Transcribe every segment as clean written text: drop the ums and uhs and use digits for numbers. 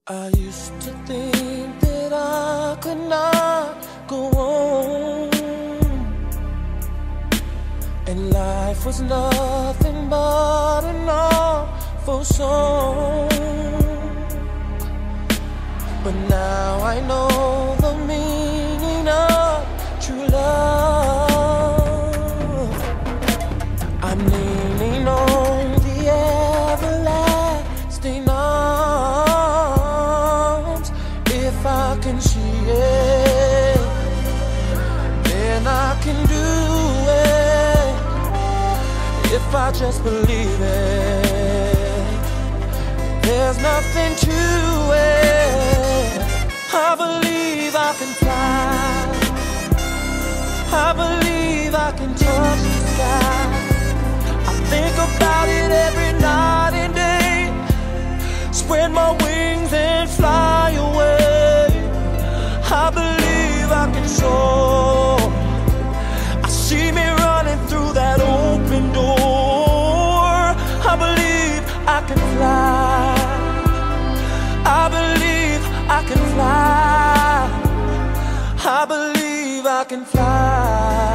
I used to think that I could not go on, and life was nothing but an awful song. But now I know the meaning of true love. I'm leaning on the everlasting arms. If I can see it, then I can do it. If I just believe it, there's nothing to it. I believe I can fly. I believe I can touch the sky. I think about it every night and day. Spread my wings and fly away. I believe I can soar. I see me running through that open door. I believe I can fly. I believe I can fly. I believe I can fly.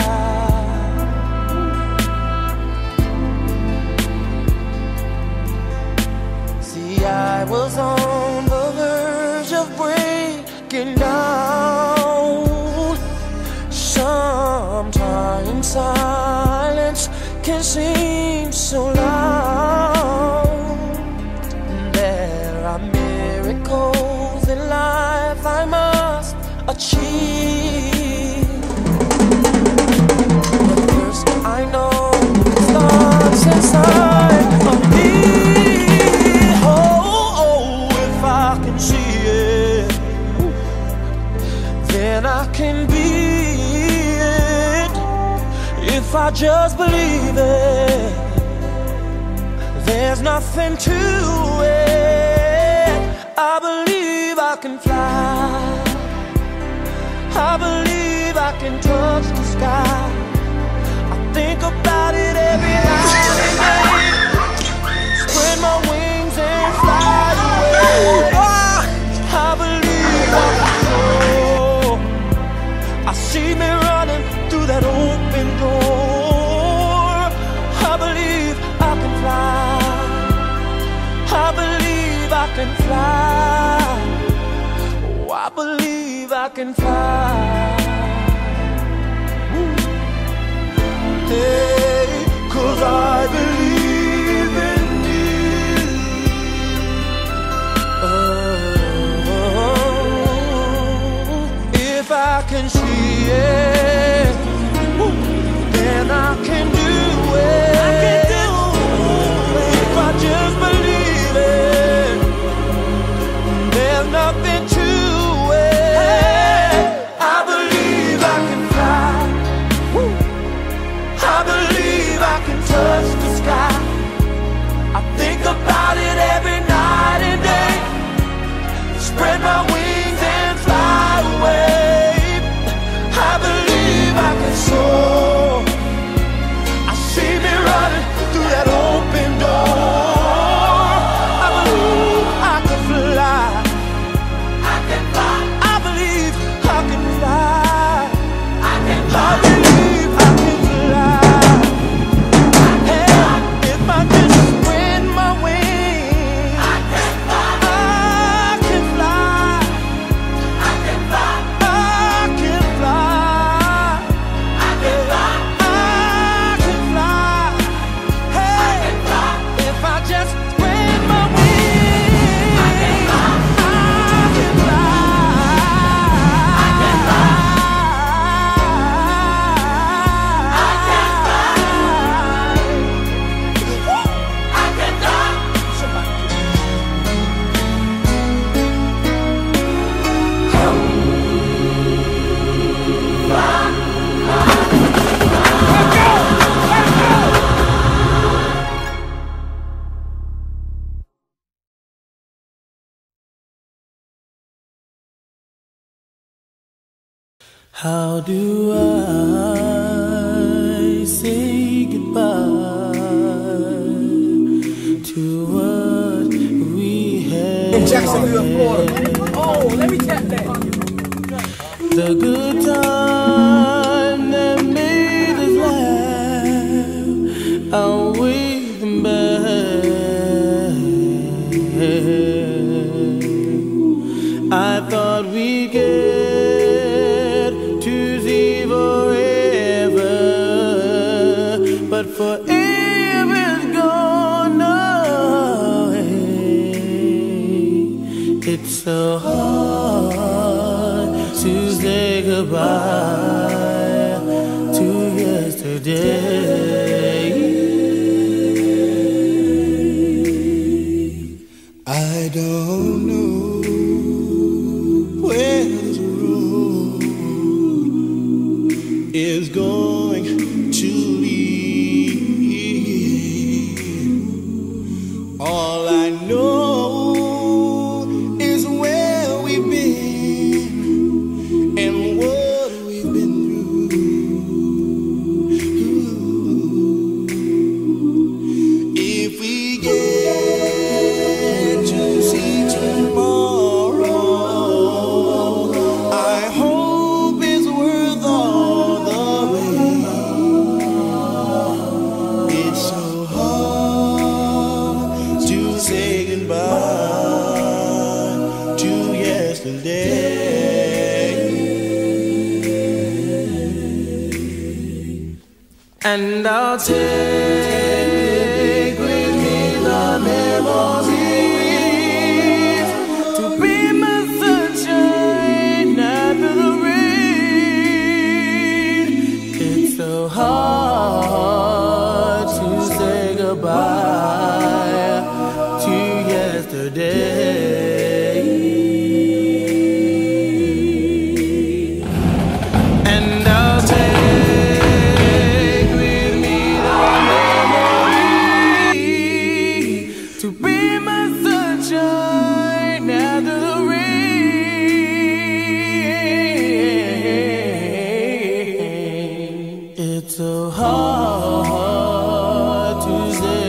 See, I was on the verge of breaking down. Sometimes silence can seem so loud. There are miracles in life I must achieve. But first I know it starts inside of me. Oh, if I can see it, then I can be it. If I just believe it, there's nothing to it. I believe I can fly. I believe I can touch the sky. I think about it every night and day. Spread my wings and fly away. I believe I can soar. I see me running through that open door. I believe I can fly. I believe I can fly. Oh, I believe I can fly. Hey, 'cause I believe in you. Oh, if I can see it, then I can do it. I can do it. If I just believe it, there's nothing to it. I believe I can fly. I believe I can touch the sky. I think about it every night and day. Spread my wings and fly away. I believe I can soar. I see me running through that open door. I believe I can fly. I can fly. I believe I can fly. I can fly. I believe I can fly. Hey, if I just spread my wings, I can fly. I can fly. I can fly. I can fly. I can fly. I can fly. Hey, if I just spread my wings, I can fly. I can fly. I can fly. I can fly. I can fly. Somebody. How do I say goodbye to what we had? Jacksonville, Florida. Oh, let me tap that. The good time that made us laugh outweighed the bad. I thought we'd get to see forever, but forever's gone away. It's so hard to say goodbye to yesterday. I don't know where this road is going to lead. All I know is where we've been and what we've been through. If we get to see tomorrow, I hope it's worth all the wait. It's so hard to say goodbye to yesterday. And I'll take with me the memories to be my sunshine after the rain. It's so hard to say goodbye to yesterday. And I'll take with me the memories to be my sunshine after the rain. It's so hard to say